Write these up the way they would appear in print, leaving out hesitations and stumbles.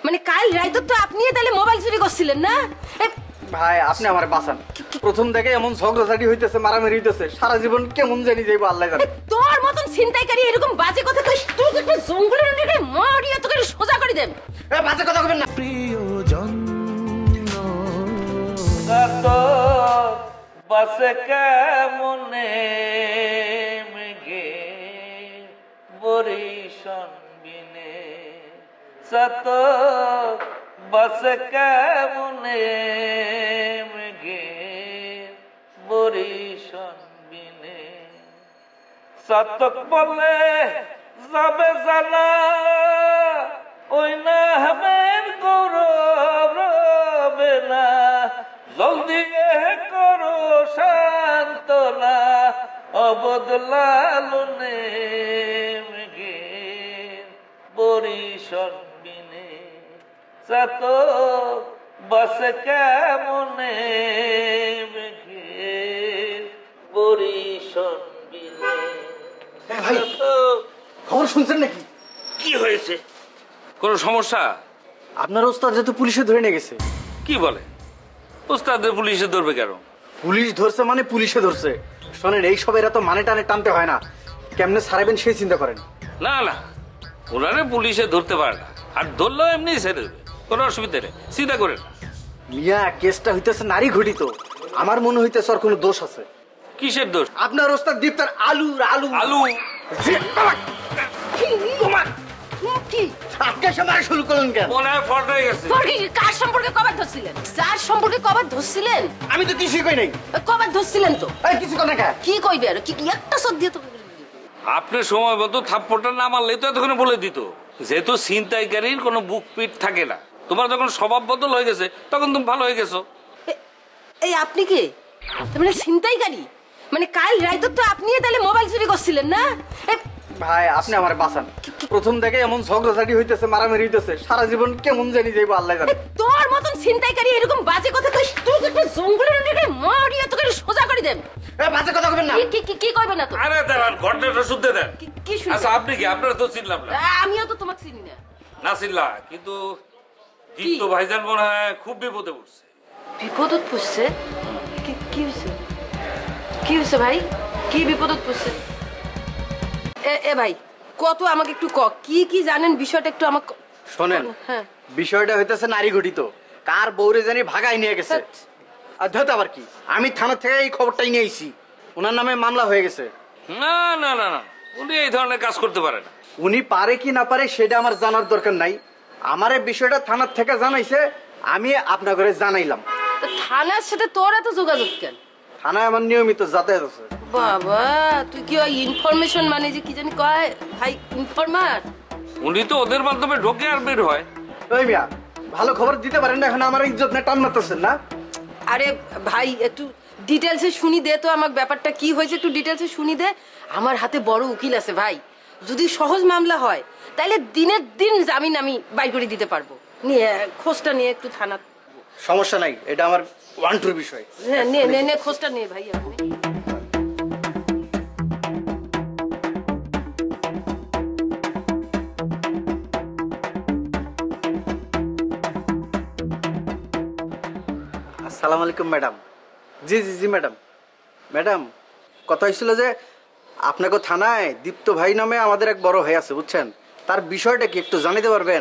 মানে কাল রাইতো তো আপনি তাহলে মোবাইল চুরি করছিলেন না? ভাই আপনি আমার বাঁচান। প্রথম থেকে এমন ঝগড়াঝাটি হইতেছে, মারামারি হইতেছে, সারা জীবন কেমন জানি যাইবো আল্লাহ জানে। তোর মতন ছিনতাইকারী এরকম বাজে কথা কইস তুই একটা জঙ্গলের মধ্যে মারিয়া তোকে সোজা করে দেব। এ বাজে কথা কইবেন না। প্রিয়জন কত বসে কেমনে মেঘে বরিশন বিনে সত বসে কেমনে মেঘে বরিশন বিনে সতক বলে যাবে জানা ওই না হবেন গৌরব রবে না জলদি করো শান্তনা অবদলালনে মেঘে বরিশন বিনে সাত বসে কেমনে মেঘে বরিশন বিনে। খবর শুনছেন নাকি? কি হয়েছে? কোন সমস্যা? আপনার ওস্তাদ যেহেতু পুলিশে ধরে নিয়ে গেছে। কি বলে? ওস্তাদের পুলিশে ধরবে কেন? পুলিশ ধরছে মানে পুলিশে ধরছে। শোনেন, এই সব এরা তো মানে টানে টানতে হয় না, কেমনে ছাড়াবেন সেই চিন্তা করেন। না না, ওনারে পুলিশে ধরতে পারে না, আর ধরলেও এমনি ছেড়ে দেবে, কোনো অসুবিধা নেই, চিন্তা করে না। মিয়া, কেসটা হইতেছে নারী ঘটিত। আমার মনে হইতেছে আর কোনো দোষ আছে। কিসের দোষ? আপনার ওস্তাদ দীপ্তার আলু আলু আলু শুরু করলেন কেন? মনে হয় ফল্ট হয়ে গেছে। কার সম্পর্কে কবার ধরছিলেন? যার সম্পর্কে কবার ধরছিলেন? আমি তো কিছুই কই নাই। কবার ধরছিলেন তো? কিছু কথা কা কি কইবে আর কি একটা শব্দ দিয়ে তো আপনি সময় মতো থাপ্পড়টা না মারলে তো এতক্ষণ বলে দিত। যেহেতু ছিনতাইকারীর কোনো বুক পিট থাকে না, তোমার যখন স্বভাব বদল হয়ে গেছে তখন তুমি ভালো হয়ে গেছো। এই আপনি কে? মানে ছিনতাইকারী? মানে কাল রাইতো তো আপনি তাহলে মোবাইল চুরি করছিলেন না? ভাই আপনি আমার বাঁচান। প্রথম থেকে এমন ঝগড়াঝাটি হইতেছে, মারামারি হইতেছে, সারা জীবন কেমন জানি যাইবো আল্লাহ জানে। তোর মতন ছিনতাইকারী এরকম বাজে কথা কইস তুই একটা জঙ্গলের মধ্যে মারিয়া তোকে সোজা করে দেব। এ বাজে কথা কইবেন না। কি কইবে না তো? আরে দাঁড়ান, ঘটনাটা শুনতে দেন। কি শুনতে? আচ্ছা আপনি কি? আপনারা তো চিনলাম না। আমিও তো তোমাকে চিনি না। না চিনলা, কিন্তু দীপ্ত ভাইজান মনে হয় খুব বিপদে পড়ছে। বিপদত পড়ছে? কি হয়েছে? কি হয়েছে ভাই? কি বিপদত পড়ছে? এ ভাই কত আমাকে একটু কি কি জানেন বিষয়টা একটু আমাকে শোনেন। হ্যাঁ, বিষয়টা হইতেছে নারী ঘটিত। কার বউরে জানি ভাগাই নিয়ে গেছে। আর ধরতে আবার কি, আমি থানা থেকে এই খবরটাই নিয়ে আইছি। ওনার নামে মামলা হয়ে গেছে। না না না না, উনি এই ধরনের কাজ করতে পারে না। উনি পারে কি না পারে সেটা আমার জানার দরকার নাই। আমার এই বিষয়টা থানার থেকে জানাইছে, আমি আপনার ঘরে জানাইলাম। থানার সাথে তোর এত যোগাযোগ কেন? থানায় আমার নিয়মিত যাতায়াত আছে। বাবা তুই কি ওই ইনফরমেশন মানে যে কি জানি কয় ভাই ইনফরমার? উনি তো ওদের মাধ্যমে ঢোকে আর বের হয়। ওই মিয়া, ভালো খবর দিতে পারেন না, এখন আমার ইজ্জত না টান মারতেছেন না। আরে ভাই একটু ডিটেলসে শুনি দে তো আমাকে, ব্যাপারটা কি হয়েছে একটু ডিটেলসে শুনি দে। আমার হাতে বড় উকিল আছে ভাই, যদি সহজ মামলা হয় তাহলে দিনের দিন জামিন আমি বাই করে দিতে পারবো। নিয়ে খোঁজটা নিয়ে একটু থানা। সমস্যা নাই, এটা আমার ওয়ান টুর বিষয়। হ্যাঁ নে খোঁজটা নিয়ে ভাই আপনি। আসসালামু আলাইকুম ম্যাডাম। জি জি জি ম্যাডাম। ম্যাডাম কথা হয়েছিল যে আপনাকে থানায় দীপ্ত ভাই নামে আমাদের এক বড় ভাই আছে, বুঝছেন? তার বিষয়টা কি একটু জানাতে পারবেন?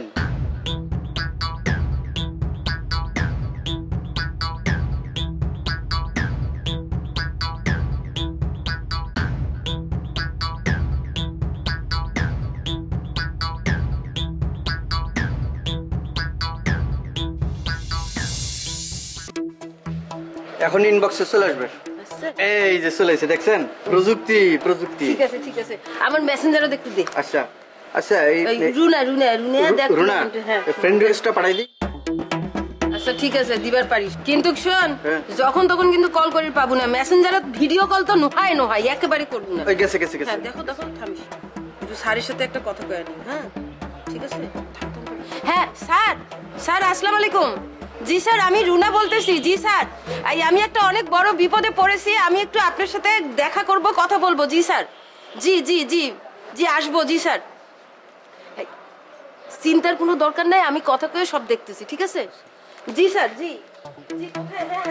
এখন ইনবক্সে চলে আসবে। এই যে চলে এসে, দেখছেন? প্রযুক্তি প্রযুক্তি। ঠিক আছে আমার মেসেঞ্জারে একটু দে। আচ্ছা আচ্ছা, এই রুনা দেখ। রুনা ফ্রেন্ড রিকোয়েস্টটা পাঠাই দি। আচ্ছা ঠিক আছে দিবার পারিস, কিন্তু শোন যখন তখন কিন্তু কল করি পাবো না। মেসেঞ্জারে ভিডিও কল তো নোহাই একেবারে করবো না। ওই গেছে গেছে গেছে। হ্যাঁ দেখো থামিস, একটু স্যারের সাথে একটা কথা কয়ে নি। হ্যাঁ ঠিক আছে। হ্যাঁ স্যার আসসালামু আলাইকুম। জি স্যার আমি রুনা বলতেছি। জি স্যার আমি একটা অনেক বড় বিপদে পড়েছি, আমি একটু আপনার সাথে দেখা করব, কথা বলবো। জি স্যার জি আসবো। জি স্যার চিন্তার কোনো দরকার নাই, আমি কথা কয়ে সব দেখতেছি, ঠিক আছে? জি স্যার, জি জি। কোথায়? হ্যাঁ,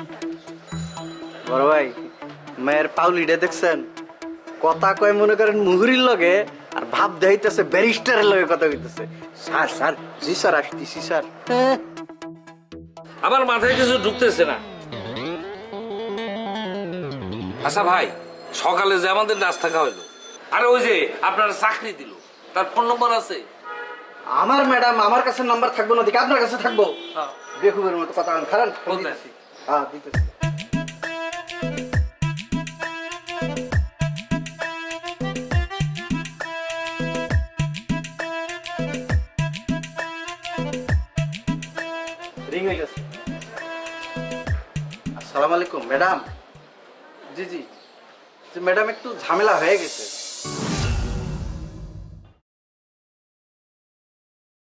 বড় ভাই, মেয়ের পাউলিটা দেখছেন? কথা কয় মনে করেন মুহুরির লগে, আর ভাব দেখাইতেছে ব্যারিস্টারের লগে কথা কইতেছে। স্যার স্যার, জি স্যার, আসতেছি স্যার। আমার মাথায় কিছু ঢুকতেছে না। আচ্ছা ভাই, সকালে যে আমাদের নাস্তা খাওয়াইলো, আরে ওই যে আপনার চাকরি দিল, তার ফোন নম্বর আছে? আমার ম্যাডাম আমার কাছে নাম্বার থাকবো না, দেখি আপনার কাছে থাকবো? বেকুবের মতো কথা খারাপ। হ্যাঁ, দিতেছি। রিং হয়ে গেছে। আসসালামু আলাইকুম ম্যাডাম। জি জি জি ম্যাডাম, একটু ঝামেলা হয়ে গেছে।